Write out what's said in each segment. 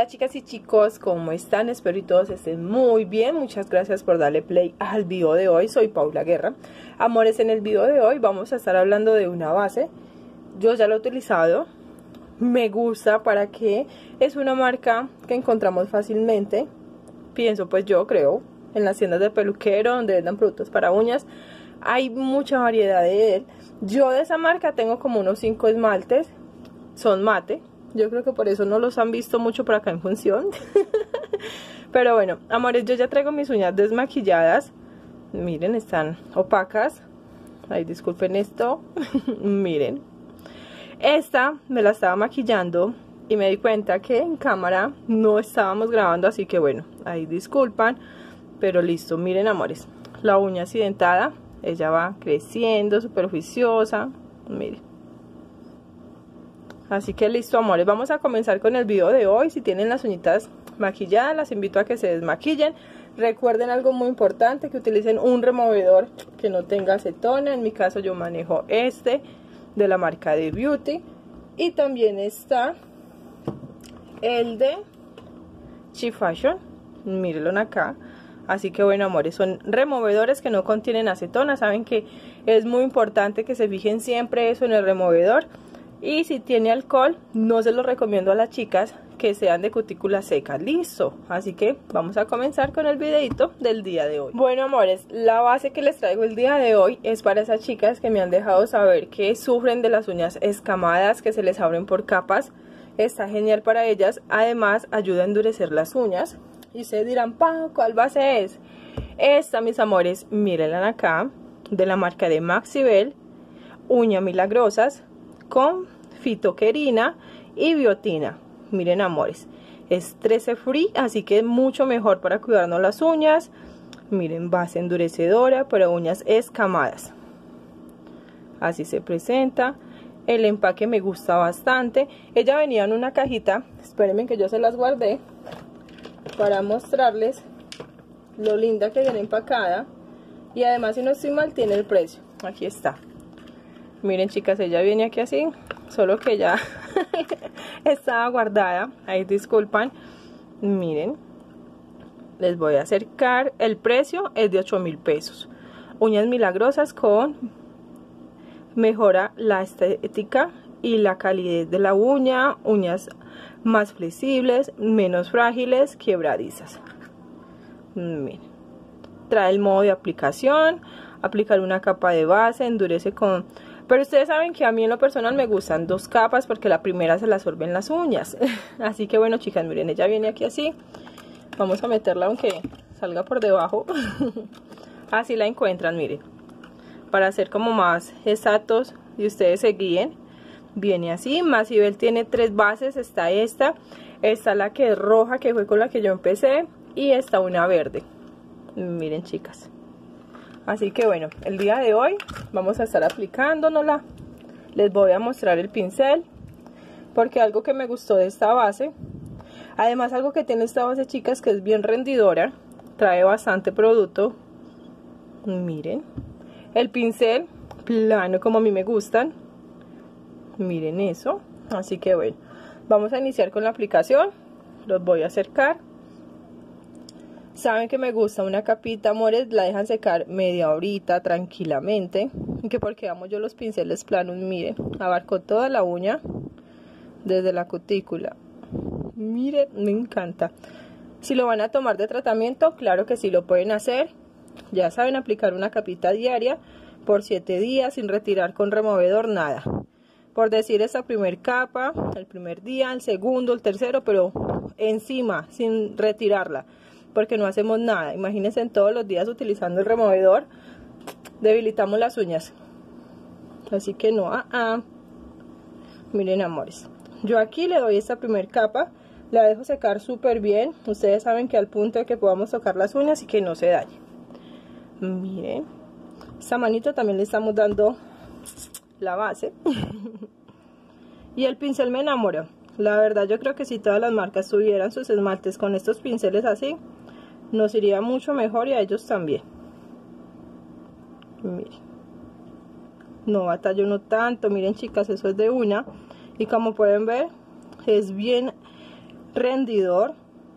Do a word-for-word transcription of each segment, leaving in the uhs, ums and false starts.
Hola chicas y chicos, ¿cómo están? Espero que todos estén muy bien. Muchas gracias por darle play al video de hoy. Soy Paula Guerra. Amores, en el video de hoy vamos a estar hablando de una base. Yo ya la he utilizado. Me gusta. ¿Para qué? Es una marca que encontramos fácilmente. Pienso, pues yo creo, en las tiendas de peluquero donde vendan productos para uñas. Hay mucha variedad de él. Yo de esa marca tengo como unos cinco esmaltes. Son mate. Yo creo que por eso no los han visto mucho por acá en función. Pero bueno, amores, yo ya traigo mis uñas desmaquilladas. Miren, están opacas. Ay, disculpen esto. Miren. Esta me la estaba maquillando y me di cuenta que en cámara no estábamos grabando, así que bueno, ahí disculpan. Pero listo, miren amores, la uña accidentada. Ella va creciendo, súper juiciosa. Miren. Así que listo amores, vamos a comenzar con el video de hoy. Si tienen las uñitas maquilladas, las invito a que se desmaquillen. Recuerden algo muy importante, que utilicen un removedor que no tenga acetona. En mi caso yo manejo este de la marca de Beauty. Y también está el de She Fashion, mírenlo acá. Así que bueno amores, son removedores que no contienen acetona. Saben que es muy importante que se fijen siempre eso en el removedor. Y si tiene alcohol, no se lo recomiendo a las chicas que sean de cutícula seca. Listo, así que vamos a comenzar con el videito del día de hoy. Bueno amores, la base que les traigo el día de hoy es para esas chicas que me han dejado saber que sufren de las uñas escamadas, que se les abren por capas. Está genial para ellas, además ayuda a endurecer las uñas. Y se dirán, pa, ¿cuál base es? Esta, mis amores, mírenla acá, de la marca de Maxibel, uña milagrosas, con fitoquerina y biotina. Miren amores, es trece free, así que es mucho mejor para cuidarnos las uñas. Miren, base endurecedora para uñas escamadas. Así se presenta. El empaque me gusta bastante. Ella venía en una cajita, espérenme que yo se las guardé para mostrarles lo linda que viene empacada. Y además, si no estoy mal, tiene el precio. Aquí está. Miren chicas, ella viene aquí así, solo que ya estaba guardada, ahí disculpan. Miren, les voy a acercar, el precio es de ocho mil pesos. Uñas milagrosas con mejora la estética y la calidez de la uña, uñas más flexibles, menos frágiles, quebradizas. Miren, trae el modo de aplicación, aplicar una capa de base, endurece con... Pero ustedes saben que a mí en lo personal me gustan dos capas porque la primera se la absorben las uñas. Así que bueno chicas, miren, ella viene aquí así. Vamos a meterla aunque salga por debajo. Así la encuentran, miren. Para hacer como más exactos y ustedes se guíen. Viene así. Maxibel tiene tres bases. Está esta. Está la que es roja, que fue con la que yo empecé. Y está una verde. Miren chicas. Así que bueno, el día de hoy vamos a estar aplicándonosla. Les voy a mostrar el pincel, porque algo que me gustó de esta base, además algo que tiene esta base chicas, que es bien rendidora, trae bastante producto. Miren, el pincel plano como a mí me gustan. Miren eso. Así que bueno, vamos a iniciar con la aplicación. Los voy a acercar. Saben que me gusta una capita, amores, la dejan secar media horita tranquilamente. Que porque vamos yo los pinceles planos, miren, abarco toda la uña desde la cutícula. Miren, me encanta. Si lo van a tomar de tratamiento, claro que sí lo pueden hacer. Ya saben, aplicar una capita diaria por siete días sin retirar con removedor, nada. Por decir, esa primer capa, el primer día, el segundo, el tercero, pero encima, sin retirarla. Porque no hacemos nada. Imagínense, en todos los días utilizando el removedor, debilitamos las uñas. Así que no, ah, ah. Miren amores, yo aquí le doy esta primer capa, la dejo secar súper bien. Ustedes saben que al punto de que podamos tocar las uñas y que no se dañe. Miren, esta manito también le estamos dando la base. Y el pincel me enamoró. La verdad, yo creo que si todas las marcas tuvieran sus esmaltes con estos pinceles así, nos iría mucho mejor, y a ellos también. Miren, no batallo no tanto. Miren chicas, eso es de una. Y como pueden ver, es bien rendidor.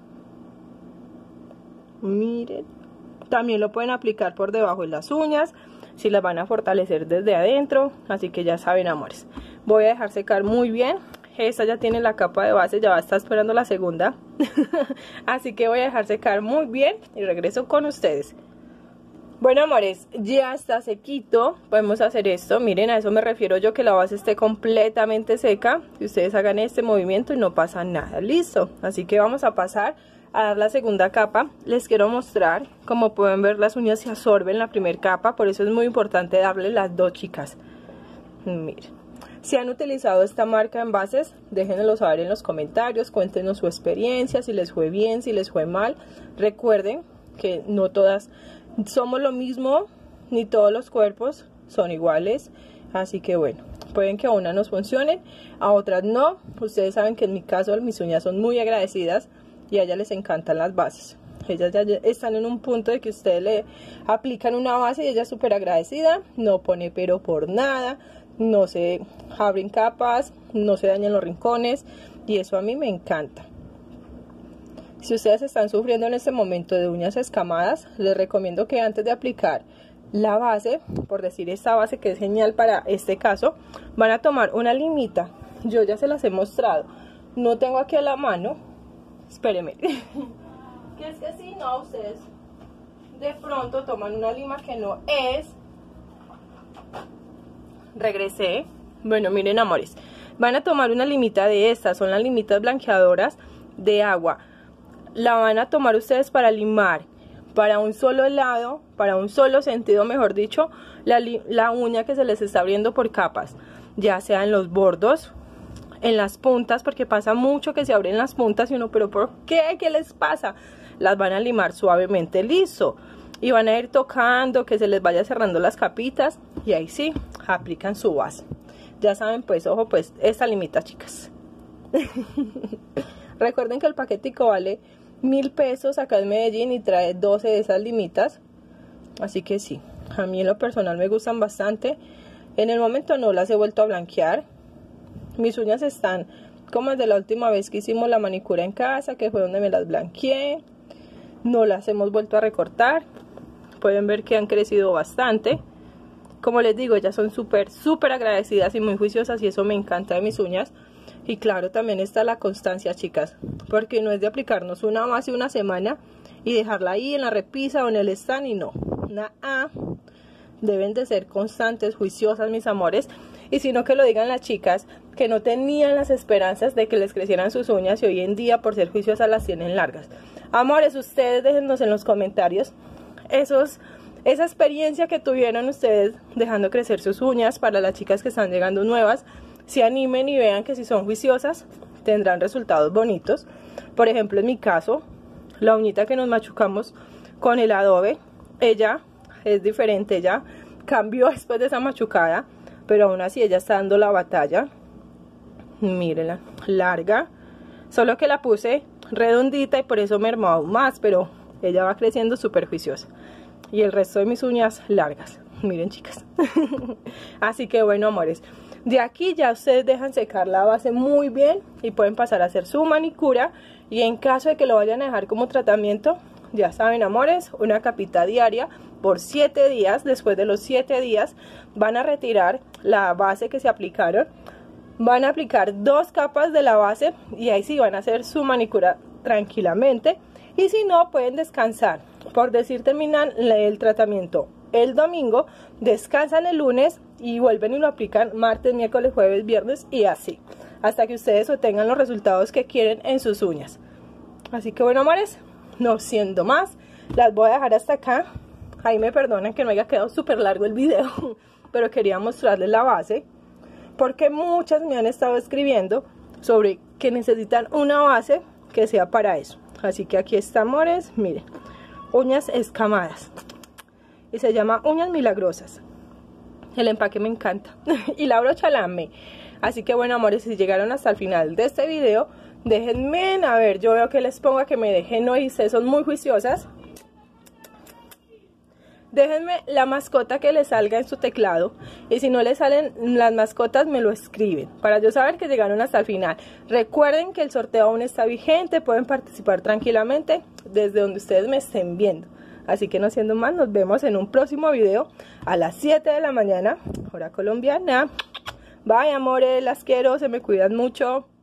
Miren, también lo pueden aplicar por debajo de las uñas si las van a fortalecer desde adentro. Así que ya saben, amores, voy a dejar secar muy bien. Esta ya tiene la capa de base, ya va a estar esperando la segunda. Así que voy a dejar secar muy bien y regreso con ustedes. Bueno, amores, ya está sequito. Podemos hacer esto. Miren, a eso me refiero yo, que la base esté completamente seca. Que ustedes hagan este movimiento y no pasa nada. Listo. Así que vamos a pasar a dar la segunda capa. Les quiero mostrar. Como pueden ver, las uñas se absorben la primera capa. Por eso es muy importante darle las dos, chicas. Miren. Si han utilizado esta marca en bases, déjenmelo saber en los comentarios. Cuéntenos su experiencia, si les fue bien, si les fue mal. Recuerden que no todas somos lo mismo, ni todos los cuerpos son iguales. Así que bueno, pueden que a unas nos funcionen, a otras no. Ustedes saben que en mi caso mis uñas son muy agradecidas y a ellas les encantan las bases. Ellas ya están en un punto de que ustedes le aplican una base y ella es súper agradecida. No pone pero por nada, no se abren capas, no se dañan los rincones y eso a mí me encanta. Si ustedes están sufriendo en este momento de uñas escamadas, les recomiendo que antes de aplicar la base, por decir esta base que es genial para este caso, van a tomar una limita. Yo ya se las he mostrado, no tengo aquí a la mano, espérenme. Que es que si no, ustedes de pronto toman una lima que no es. Regresé. Bueno, miren, amores, van a tomar una limita de estas, son las limitas blanqueadoras de agua. La van a tomar ustedes para limar para un solo lado, para un solo sentido, mejor dicho, la, la uña que se les está abriendo por capas, ya sea en los bordos, en las puntas, porque pasa mucho que se abren las puntas y uno, pero ¿por qué? ¿Qué les pasa? Las van a limar suavemente, liso, y van a ir tocando que se les vaya cerrando las capitas y ahí sí, aplican su base. Ya saben, pues, ojo, pues, esta limita, chicas. Recuerden que el paquetico vale mil pesos acá en Medellín y trae doce de esas limitas. Así que sí, a mí en lo personal me gustan bastante. En el momento no las he vuelto a blanquear. Mis uñas están como desde la última vez que hicimos la manicura en casa, que fue donde me las blanqueé. No las hemos vuelto a recortar. Pueden ver que han crecido bastante. Como les digo, ellas son súper, súper agradecidas y muy juiciosas y eso me encanta de mis uñas. Y claro, también está la constancia, chicas, porque no es de aplicarnos una base una semana y dejarla ahí en la repisa o en el stand y no, nada. Deben de ser constantes, juiciosas, mis amores. Y si no, que lo digan las chicas que no tenían las esperanzas de que les crecieran sus uñas y hoy en día por ser juiciosas las tienen largas. Amores, ustedes déjennos en los comentarios esos, esa experiencia que tuvieron ustedes dejando crecer sus uñas. Para las chicas que están llegando nuevas, se animen y vean que si son juiciosas tendrán resultados bonitos. Por ejemplo, en mi caso, la uñita que nos machucamos con el adobe, ella es diferente, ella cambió después de esa machucada, pero aún así ella está dando la batalla. Mírenla, larga, solo que la puse redondita y por eso me armó aún más, pero ella va creciendo súper juiciosa. Y el resto de mis uñas largas, miren, chicas. Así que bueno, amores, de aquí ya ustedes dejan secar la base muy bien y pueden pasar a hacer su manicura. Y en caso de que lo vayan a dejar como tratamiento, ya saben, amores, una capita diaria por siete días. Después de los siete días van a retirar la base que se aplicaron, van a aplicar dos capas de la base y ahí sí van a hacer su manicura tranquilamente. Y si no, pueden descansar. Por decir, terminan el tratamiento el domingo, descansan el lunes y vuelven y lo aplican martes, miércoles, jueves, viernes y así, hasta que ustedes obtengan los resultados que quieren en sus uñas. Así que bueno, amores, no siendo más, las voy a dejar hasta acá. Ahí me perdonan que no haya quedado súper largo el video, pero quería mostrarles la base, porque muchas me han estado escribiendo sobre que necesitan una base que sea para eso. Así que aquí está, amores, miren, uñas escamadas. Y se llama Uñas Milagrosas. El empaque me encanta. Y la brocha la amé. Así que bueno, amores, si llegaron hasta el final de este video, déjenme, a ver, yo veo que les ponga que me dejen hoy, ustedes son muy juiciosas. Déjenme la mascota que les salga en su teclado Y si no les salen las mascotas, me lo escriben para yo saber que llegaron hasta el final. Recuerden que el sorteo aún está vigente, pueden participar tranquilamente desde donde ustedes me estén viendo. Así que no siendo más, nos vemos en un próximo video a las siete de la mañana, hora colombiana. Bye, amores, las quiero, se me cuidan mucho.